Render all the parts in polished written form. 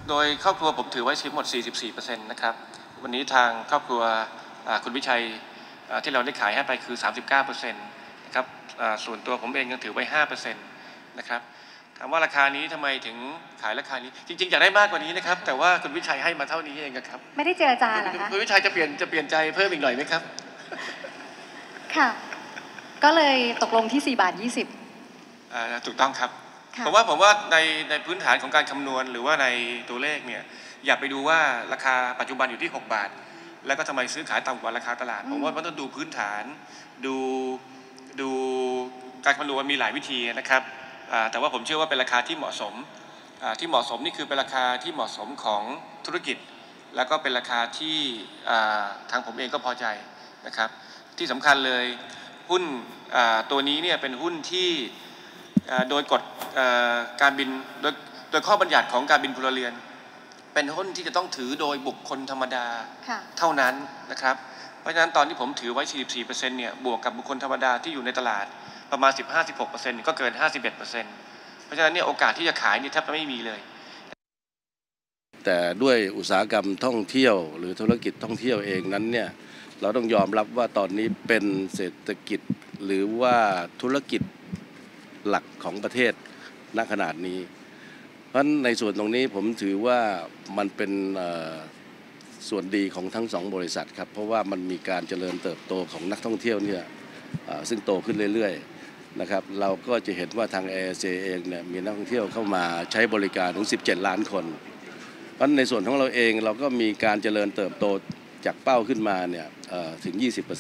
โดยครอบครัวผมถือไว้ทั้งหมด 44% นะครับวันนี้ทางครอบครัวคุณวิชัยที่เราได้ขายให้ไปคือ 39% นะครับส่วนตัวผมเองยังถือไว้ 5% นะครับถามว่าราคานี้ทำไมถึงขายราคานี้จริงๆอยากได้มากกว่านี้นะครับแต่ว่าคุณวิชัยให้มาเท่านี้เองครับไม่ได้เจรจาเหรอคะคุณวิชัยจะเปลี่ยนใจเพิ่มอีกหน่อยไหมครับค่ะก็เลยตกลงที่4.20 บาทถูกต้องครับผมว่าในพื้นฐานของการคำนวณหรือว่าในตัวเลขเนี่ยอย่าไปดูว่าราคาปัจจุบันอยู่ที่6 บาทแล้วก็ทำไมซื้อขายต่ำกว่าราคาตลาดผมว่ามันต้องดูพื้นฐานดูการคำนวณมีหลายวิธีนะครับแต่ว่าผมเชื่อว่าเป็นราคาที่เหมาะสมนี่คือเป็นราคาที่เหมาะสมของธุรกิจแล้วก็เป็นราคาที่ทางผมเองก็พอใจนะครับที่สำคัญเลยหุ้นตัวนี้เนี่ยเป็นหุ้นที่โดยกฎการบินโดยข้อบัญญัติของการบินพลเรือนเป็นหุ้นที่จะต้องถือโดยบุคคลธรรมดาเท่านั้นนะครับเพราะฉะนั้นตอนที่ผมถือไว้ 44% เนี่ยบวกกับบุคคลธรรมดาที่อยู่ในตลาดประมาณ 15-16% ก็เกิน 51%เพราะฉะนั้นเนี่ยโอกาสที่จะขายนี่แทบจะไม่มีเลยแต่ด้วยอุตสาหกรรมท่องเที่ยวหรือธุรกิจท่องเที่ยวเองนั้นเนี่ยเราต้องยอมรับว่าตอนนี้เป็นเศรษฐกิจหรือว่าธุรกิจหลักของประเทศณขนาดนี้เพราะในส่วนตรงนี้ผมถือว่ามันเป็นส่วนดีของทั้ง2 บริษัทครับเพราะว่ามันมีการเจริญเติบโตของนักท่องเที่ยวเนี่ยซึ่งโตขึ้นเรื่อยๆนะครับเราก็จะเห็นว่าทาง AIA เองเนี่ยมีนักท่องเที่ยวเข้ามาใช้บริการถึง17 ล้านคนเพราะในส่วนของเราเองเราก็มีการเจริญเติบโตจากเป้าขึ้นมาเนี่ยถึง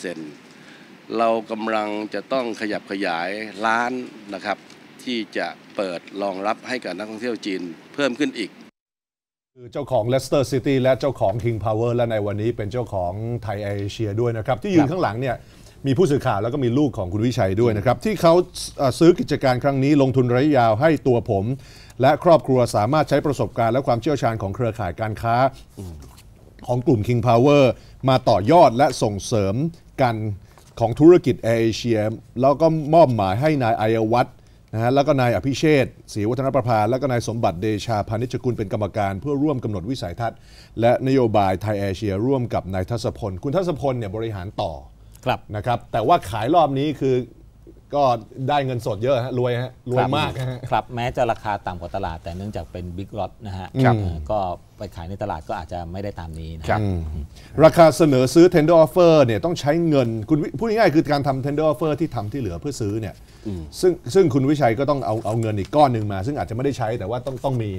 20%เรากำลังจะต้องขยับขยายร้านนะครับที่จะเปิดรองรับให้กับนักท่องเที่ยวจีนเพิ่มขึ้นอีกคือเจ้าของ Leicester City และเจ้าของ King Power และในวันนี้เป็นเจ้าของไทยแอร์เอเชียด้วยนะครับที่ยืนข้างหลังเนี่ยมีผู้สื่อข่าวแล้วก็มีลูกของคุณวิชัยด้วยนะครับที่เขาซื้อกิจการครั้งนี้ลงทุนระยะยาวให้ตัวผมและครอบครัวสามารถใช้ประสบการณ์และความเชี่ยวชาญของเครือข่ายการค้าของกลุ่ม King Power มาต่อยอดและส่งเสริมกันของธุรกิจแอร์เอเชียแล้วก็มอบหมายให้นายอัยวัฒน์นะฮะแล้วก็นายอภิเชษฐ์ศรีวัฒนประภาแล้วก็นายสมบัติเดชาพานิชกุลเป็นกรรมการเพื่อร่วมกำหนดวิสัยทัศน์และนโยบายไทยแอร์เอเชียร่วมกับนายทัศพลคุณทัศพลเนี่ยบริหารต่อนะครับแต่ว่าขายรอบนี้คือก็ได้เงินสดเยอะฮะรวยมากครับแม้จะราคาต่ำกว่าตลาดแต่เนื่องจากเป็นบิ๊กล็อตนะฮะก็ไปขายในตลาดก็อาจจะไม่ได้ตามนี้นะครับราคาเสนอซื้อ tender offer เนี่ยต้องใช้เงินคุณพูดง่ายๆคือการทำ tender offer ที่ทำที่เหลือเพื่อซื้อเนี่ยซึ่งคุณวิชัยก็ต้องเอาเงินอีกก้อนหนึ่งมาซึ่งอาจจะไม่ได้ใช้แต่ว่าต้องมี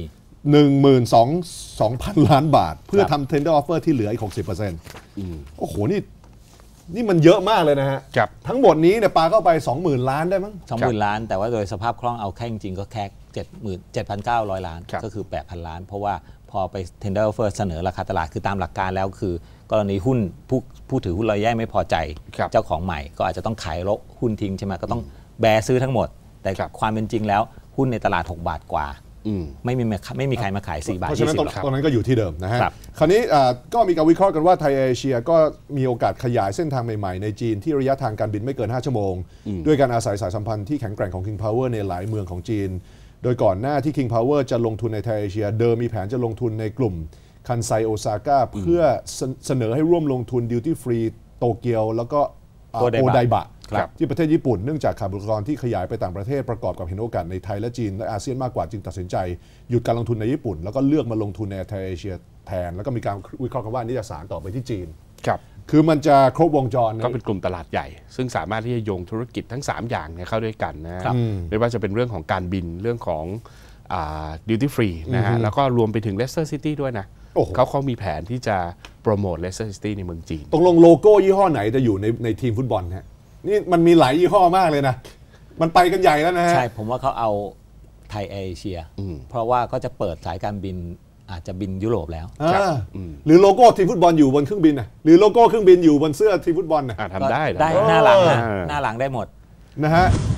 12,000 ล้านบาทเพื่อทำ tender offer ที่เหลืออีก 60%โอ้โหนี่มันเยอะมากเลยนะฮะทั้งหมดนี้เนี่ยปาเข้าไป 20,000 ล้านได้มั้ง 20,000 ล้านแต่ว่าโดยสภาพคล่องเอาแค่จริงๆก็แค่ 7,900 ล้านก็คือ 8,000 ล้านเพราะว่าพอไป tender offer เสนอราคาตลาดคือตามหลักการแล้วคือกรณีหุ้นผู้ถือหุ้นรายย่อยไม่พอใจเจ้าของใหม่ก็อาจจะต้องขายหุ้นทิ้งใช่ไหมก็ต้องแบซื้อทั้งหมดแต่ความเป็นจริงแล้วหุ้นในตลาด6 บาทกว่าไม่มีใครมาขาย4 บาทเพราะฉะนั้นตรงนั้นก็อยู่ที่เดิมนะฮะคราวนี้ก็มีการวิเคราะห์กันว่าไทยแอร์เอเชียก็มีโอกาสขยายเส้นทางใหม่ๆในจีนที่ระยะทางการบินไม่เกิน5 ชั่วโมงด้วยการอาศัยสายสัมพันธ์ที่แข็งแกร่งของ King Power ในหลายเมืองของจีนโดยก่อนหน้าที่ King Power จะลงทุนในไทยแอร์เอเชียเดิมมีแผนจะลงทุนในกลุ่มคันไซโอซาก้าเพื่อเสนอให้ร่วมลงทุนดิวตี้ฟรีโตเกียวแล้วก็โอไดบะที่ประเทศญี่ปุ่นเนื่องจากขาดบุคลากรที่ขยายไปต่างประเทศประกอบกับเห็นโอกาสในไทยและจีนและอาเซียนมากกว่าจึงตัดสินใจหยุดการลงทุนในญี่ปุ่นแล้วก็เลือกมาลงทุนในไทยเอเชียแทนแล้วก็มีการวิเคราะห์กันว่านี่จะสานต่อไปที่จีนคือมันจะครบวงจรก็เป็นกลุ่มตลาดใหญ่ซึ่งสามารถที่จะโยงธุรกิจทั้ง3 อย่างเข้าด้วยกันนะไม่ว่าจะเป็นเรื่องของการบินเรื่องของดิวตี้ฟรีนะฮะแล้วก็รวมไปถึง Leicester City ด้วยนะเขามีแผนที่จะโปรโมท Leicester City ในเมืองจีนตกลงโลโก้ยี่ห้อไหนจะอยู่ในทีมฟุตบอลฮะนี่มันมีหลายยี่ห้อมากเลยนะมันไปกันใหญ่แล้วนะฮะใช่ผมว่าเขาเอาไทยแอร์เอเชียเพราะว่าก็จะเปิดสายการบินอาจจะบินยุโรปแล้วหรือโลโก้ทีมฟุตบอลอยู่บนเครื่องบินนะหรือโลโก้เครื่องบินอยู่บนเสื้อทีมฟุตบอลนะทำได้หน้าหลังได้หมดนะฮะ